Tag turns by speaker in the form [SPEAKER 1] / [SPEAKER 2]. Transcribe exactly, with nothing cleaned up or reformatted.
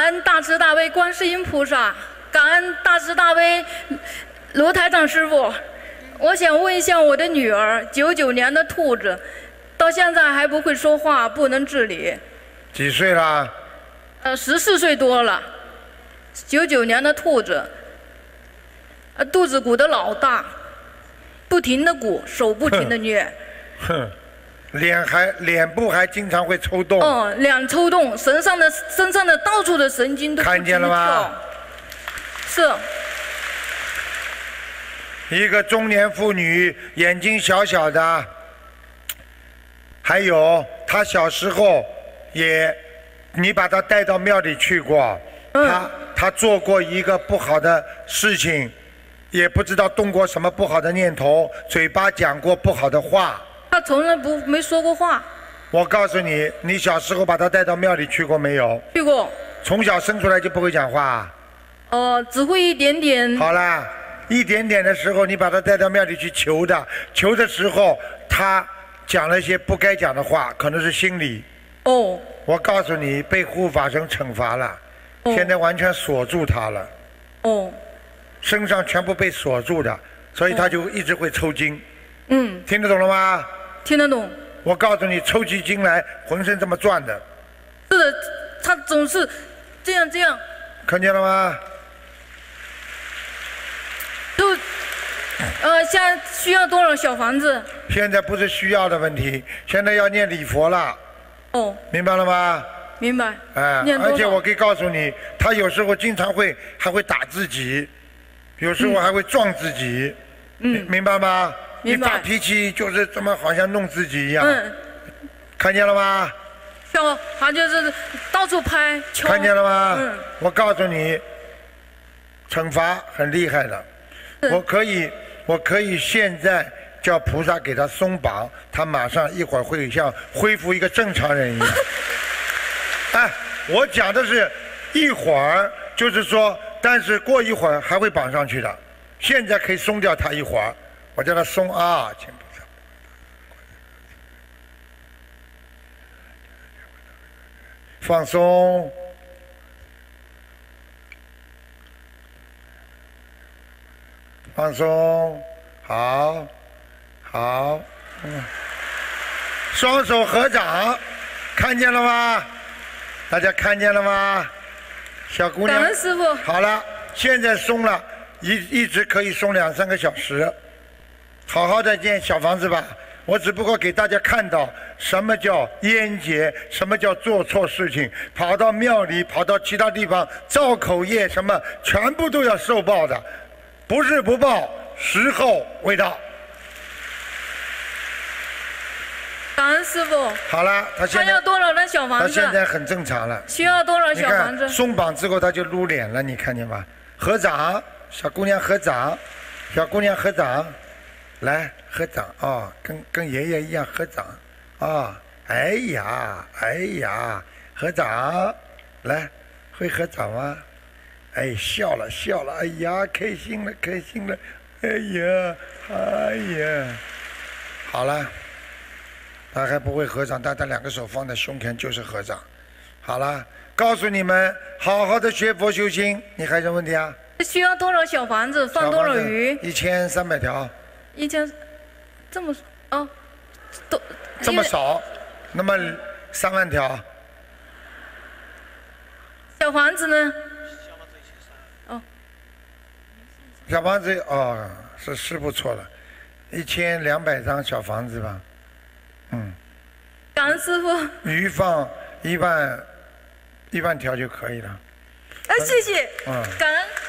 [SPEAKER 1] 恩大慈大悲观世音菩萨，感恩大慈大悲罗台长师傅。我想问一下我的女儿，九九年的兔子，到现在还不会说话，不能自理。
[SPEAKER 2] 几岁了？
[SPEAKER 1] 呃，十四岁多了。九九年的兔子，呃，肚子鼓得老大，不停的鼓，手不停的捏。
[SPEAKER 2] 哼。脸还脸部还经常会抽动。
[SPEAKER 1] 哦，脸抽动，身上的身上的到处的神经都
[SPEAKER 2] 看见了吗？
[SPEAKER 1] 是。
[SPEAKER 2] 一个中年妇女，眼睛小小的，还有她小时候也，你把她带到庙里去过，
[SPEAKER 1] 嗯、
[SPEAKER 2] 她她做过一个不好的事情，也不知道动过什么不好的念头，嘴巴讲过不好的话。
[SPEAKER 1] 他从来不没说过话。
[SPEAKER 2] 我告诉你，你小时候把他带到庙里去过没有？
[SPEAKER 1] 去过。
[SPEAKER 2] 从小生出来就不会讲话？
[SPEAKER 1] 哦、呃，只会一点点。
[SPEAKER 2] 好啦，一点点的时候，你把他带到庙里去求的，求的时候他讲了一些不该讲的话，可能是心理。
[SPEAKER 1] 哦。
[SPEAKER 2] 我告诉你，被护法神惩罚了，哦、现在完全锁住他了。
[SPEAKER 1] 哦。
[SPEAKER 2] 身上全部被锁住的，所以他就一直会抽筋。
[SPEAKER 1] 嗯。
[SPEAKER 2] 听得懂了吗？
[SPEAKER 1] 听得懂。
[SPEAKER 2] 我告诉你，抽起筋来，浑身这么转的。
[SPEAKER 1] 是的，他总是这样这样。
[SPEAKER 2] 看见了吗？
[SPEAKER 1] 就，呃，现在需要多少小房子？
[SPEAKER 2] 现在不是需要的问题，现在要念礼佛了。
[SPEAKER 1] 哦。
[SPEAKER 2] 明白了吗？
[SPEAKER 1] 明白。
[SPEAKER 2] 哎，而且我可以告诉你，他有时候经常会还会打自己，有时候还会撞自己。
[SPEAKER 1] 嗯。
[SPEAKER 2] 明白吗？
[SPEAKER 1] 明白。
[SPEAKER 2] 一发脾气就是这么好像弄自己一样。
[SPEAKER 1] 嗯。
[SPEAKER 2] 看见了吗？
[SPEAKER 1] 像他就是到处拍。
[SPEAKER 2] 看见了吗？
[SPEAKER 1] 嗯。
[SPEAKER 2] 我告诉你，惩罚很厉害的。我可以，我可以现在叫菩萨给他松绑，他马上一会儿会像恢复一个正常人一样。哎，我讲的是一会儿，就是说，但是过一会儿还会绑上去的。现在可以松掉他一会儿。我叫他松啊，请菩萨，放松，放松，好，好，嗯，双手合掌，看见了吗？大家看见了吗？小姑娘，
[SPEAKER 1] 感恩师父。
[SPEAKER 2] 好了，现在松了，一一直可以松两三个小时。好好的建小房子吧，我只不过给大家看到什么叫烟结，什么叫做错事情，跑到庙里，跑到其他地方造口业，什么全部都要受报的，不是不报，时候未到。
[SPEAKER 1] 感恩师傅。
[SPEAKER 2] 好了，他现在
[SPEAKER 1] 他要多少张小房子？
[SPEAKER 2] 他现在很正常了。
[SPEAKER 1] 需要多少小房子？
[SPEAKER 2] 松绑之后他就撸脸了，你看见吗？合掌，小姑娘合掌，小姑娘合掌。来合掌啊、哦，跟跟爷爷一样合掌啊、哦！哎呀，哎呀，合掌，来，会合掌吗？哎，笑了笑了，哎呀，开心了开心了，哎呀，哎呀，好了，他还不会合掌，但他两个手放在胸前就是合掌。好了，告诉你们，好好的学佛修心。你还有什么问题啊？
[SPEAKER 1] 需要多少小房子？放多少鱼？
[SPEAKER 2] 一千三百条。
[SPEAKER 1] 一千，这么哦，都
[SPEAKER 2] 这么少，那么三万条。
[SPEAKER 1] 小房子呢？哦，
[SPEAKER 2] 小房子哦，是是不错了，一千两百张小房子吧，嗯。
[SPEAKER 1] 感恩师傅。
[SPEAKER 2] 鱼放一万，一万条就可以了。
[SPEAKER 1] 哎，谢谢。
[SPEAKER 2] 嗯。
[SPEAKER 1] 感恩。